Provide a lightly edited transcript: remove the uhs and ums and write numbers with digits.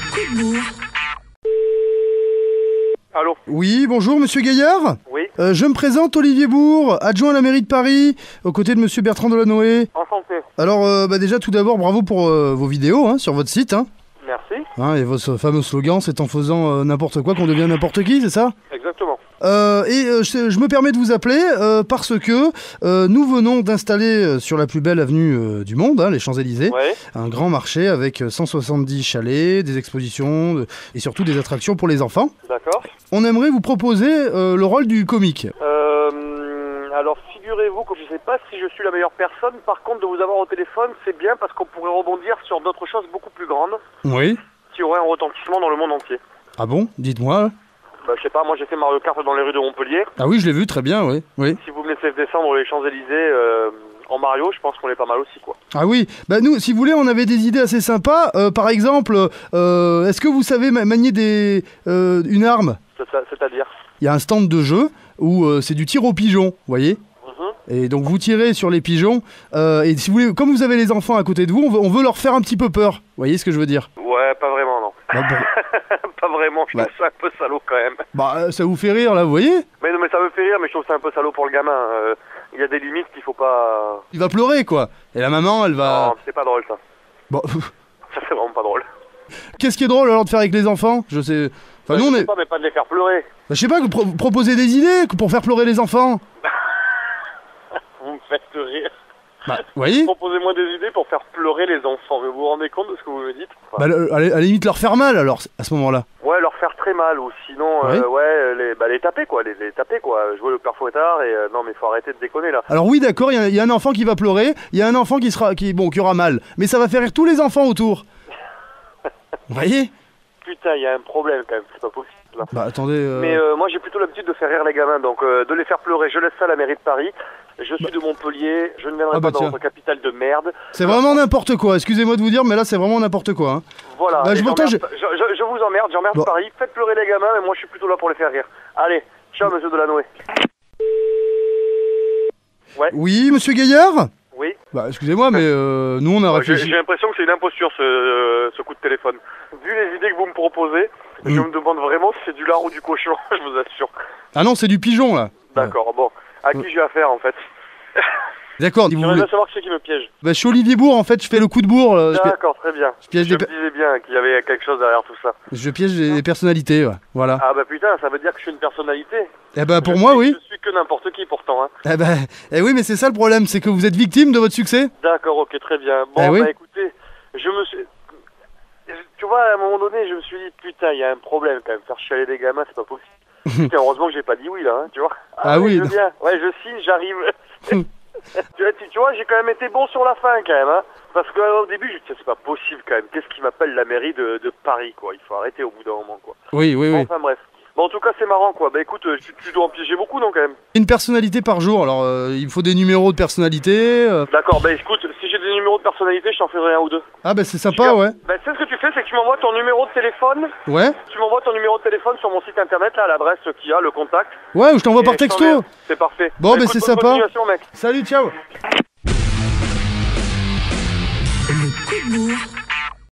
coup de bourre. Allô? Oui, bonjour Monsieur Gaillard. Oui. Je me présente, Olivier Bourg, adjoint à la mairie de Paris, aux côtés de Monsieur Bertrand Delanoë. Enchanté. Alors, déjà tout d'abord, bravo pour vos vidéos sur votre site. Merci. Et votre fameux slogan, c'est en faisant n'importe quoi qu'on devient n'importe qui, c'est ça? Exactement. Je me permets de vous appeler parce que nous venons d'installer sur la plus belle avenue du monde, les Champs-Élysées, Ouais. un grand marché avec 170 chalets, des expositions et surtout des attractions pour les enfants. D'accord. On aimerait vous proposer le rôle du comique. Alors figurez-vous que je ne sais pas si je suis la meilleure personne. Par contre, de vous avoir au téléphone, c'est bien parce qu'on pourrait rebondir sur d'autres choses beaucoup plus grandes Oui. qui auraient un retentissement dans le monde entier. Ah bon? Dites-moi. Bah, je sais pas, moi j'ai fait Mario Kart dans les rues de Montpellier. Ah oui, je l'ai vu, très bien, oui. Oui. Si vous me laissez descendre les Champs-Élysées en Mario, je pense qu'on est pas mal aussi, quoi. Ah oui, bah nous, si vous voulez, on avait des idées assez sympas. Par exemple, est-ce que vous savez manier une arme? C'est-à-dire Il y a un stand de jeu où c'est du tir aux pigeons, vous voyez? Et donc vous tirez sur les pigeons, et si vous voulez, comme vous avez les enfants à côté de vous, on veut leur faire un petit peu peur. Vous voyez ce que je veux dire? Ouais, pas vraiment, non. Bah, Pas vraiment, je trouve ça un peu salaud quand même. ça vous fait rire là, vous voyez? Mais non, mais ça me fait rire, mais je trouve ça un peu salaud pour le gamin. Il y a des limites qu'il faut pas... Il va pleurer quoi. Et la maman, elle va... Non, c'est pas drôle ça. Bon, Ça c'est vraiment pas drôle. qu'est-ce qui est drôle alors de faire avec les enfants? Je sais... Enfin, nous on Je sais est... pas, mais pas de les faire pleurer. Bah, je sais pas, proposer des idées pour faire pleurer les enfants. Vous me faites rire. Bah, vous voyez? Proposez-moi des idées pour faire pleurer les enfants. Vous vous rendez compte de ce que vous me dites? Bah, à la limite leur faire mal alors, à ce moment-là. Ouais, leur faire très mal, ou sinon, les taper quoi, les taper quoi. Jouer le père Fouettard et non mais faut arrêter de déconner là. Alors oui, d'accord, il y a un enfant qui va pleurer, il y a un enfant qui aura mal, mais ça va faire rire tous les enfants autour. Vous voyez? Putain, il y a un problème quand même, c'est pas possible là. Bah attendez... Mais moi j'ai plutôt l'habitude de faire rire les gamins, donc de les faire pleurer, je laisse ça à la mairie de Paris. Je suis de Montpellier, je ne viendrai pas dans votre capitale de merde. C'est vraiment n'importe quoi, excusez-moi de vous dire, mais là c'est vraiment n'importe quoi. Voilà, Bah, je vous emmerde, j'emmerde Bon. Paris, faites pleurer les gamins, mais moi je suis plutôt là pour les faire rire. Allez, ciao monsieur Delanoë. Ouais. Oui, monsieur Gaillard? Oui. Bah excusez-moi, mais nous on a réfléchi... J'ai l'impression que c'est une imposture ce coup de téléphone. Vu les idées que vous me proposez, je me demande vraiment si c'est du lard ou du cochon, je vous assure. Ah non, c'est du pigeon là. D'accord, bon. À qui j'ai affaire en fait? D'accord, si vous J'aimerais voulez... bien savoir qui c'est qui me piège. Bah je suis Olivier Bourg en fait, je fais le coup de bourre. D'accord, très bien. Je piège me des disais bien qu'il y avait quelque chose derrière tout ça. Je piège des personnalités, ouais. Voilà. Ah bah putain, ça veut dire que je suis une personnalité. Eh bah pour moi, oui. Je suis que n'importe qui pourtant. Hein. Eh oui, mais c'est ça le problème, c'est que vous êtes victime de votre succès. D'accord, ok, très bien. Bon, oui. bah écoutez, je me suis... Tu vois, à un moment donné, je me suis dit, putain, il y a un problème quand même. Faire chialer des gamins, c'est pas possible. Putain, heureusement que j'ai pas dit oui là, hein, tu vois. Ah oui, je non. veux bien. Ouais, je signe, j'arrive. tu vois, j'ai quand même été bon sur la fin quand même, hein. Parce qu'au début, je me disais, c'est pas possible quand même. Qu'est-ce qui m'appelle la mairie de Paris, quoi. Il faut arrêter au bout d'un moment, quoi. Oui. Enfin bref. Bon, en tout cas, c'est marrant, quoi. Bah écoute, tu dois en piéger beaucoup, non, quand même. Une personnalité par jour, alors il me faut des numéros de personnalité. D'accord, bah écoute, si j'ai des numéros de personnalité, je t'en ferai un ou deux. Ah bah c'est sympa, ouais. Bah tu sais ce que tu fais, c'est que tu m'envoies ton numéro de téléphone. Ouais. Tu m'envoies ton numéro de téléphone sur mon site internet, là, à l'adresse qu'il y a, le contact. Ouais, ou je t'envoie Et par je texto. t'enverrai. C'est parfait. Bon, bah écoute, c'est bonne sympa. continuation, mec. Salut, ciao. Le coup de bourre.